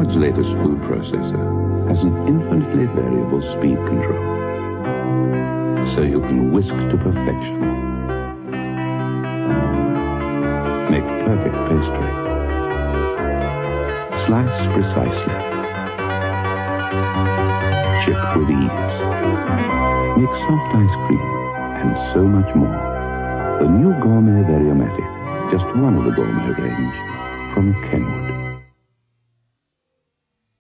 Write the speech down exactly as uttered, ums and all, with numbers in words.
Kenwood's latest food processor has an infinitely variable speed control, so you can whisk to perfection. Make perfect pastry. Slice precisely. Chip with ease. Make soft ice cream, and so much more. The new Gourmet Variomatic, just one of the gourmet range from Kenwood.